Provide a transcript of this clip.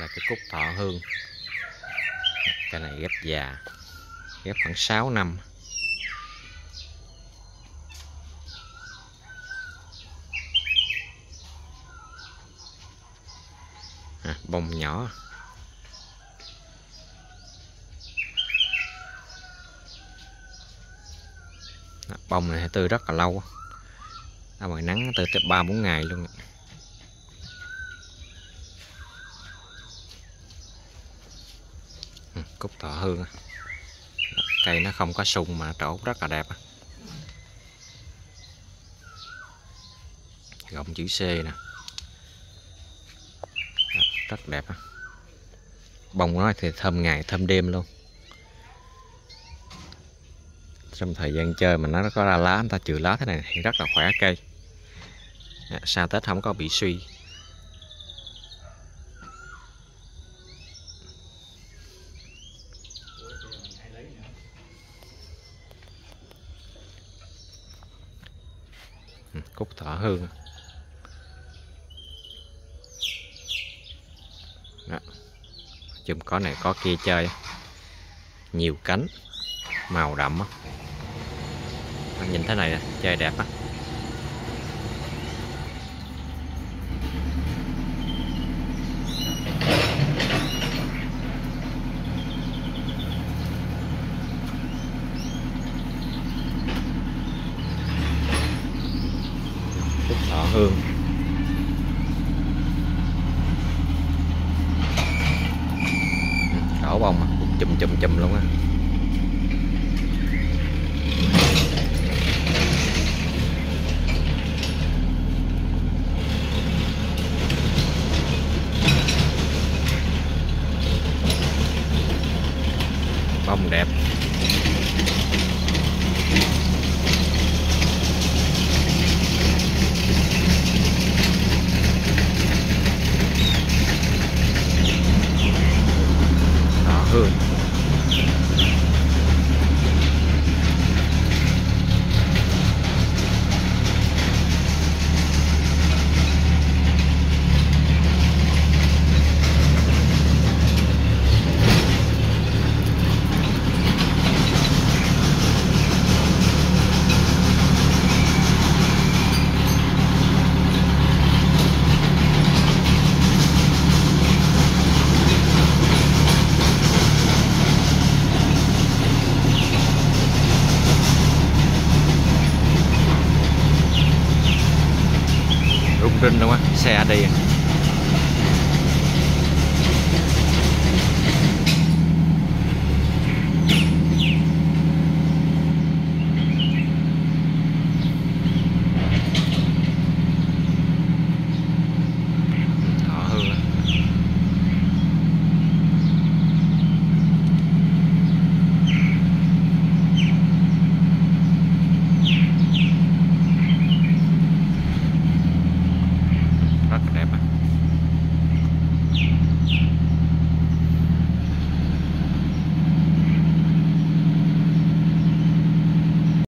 là cái cúc thọ hương. Cái này ghép già, ghép khoảng 6 năm. Bông nhỏ. Bông này tươi rất là lâu, ra ngoài nắng từ 3-4 ngày luôn. Cúc thọ hương, cây nó không có sung mà trổ rất là đẹp. Gọng chữ C nè, rất đẹp. Bông nó thì thơm ngày thơm đêm luôn. Trong thời gian chơi mà nó có ra lá, người ta chừa lá thế này thì rất là khỏe cây. Sau Tết không có bị suy. Cúc thọ hương. Đó. Chùm có này có kia chơi. Nhiều cánh, màu đậm á. Nhìn thế này nè, chơi đẹp á. Cúc thọ hương. Đổ bông mà chùm luôn á. Bông đẹp. Thọ hương. Rung rinh luôn á, xe đi.